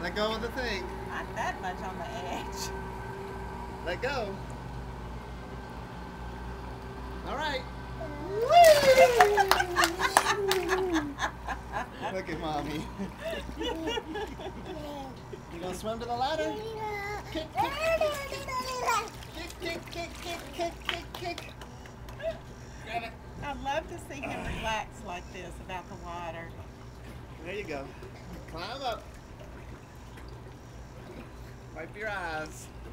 Let go of the thing. Not that much on the edge. Let go. All right. Look at mommy. You gonna swim to the ladder? Kick, kick, kick, kick, kick, kick, kick, kick. Grab it. I'd love to see him relax like this about the water. There you go. Climb up. Wipe your eyes.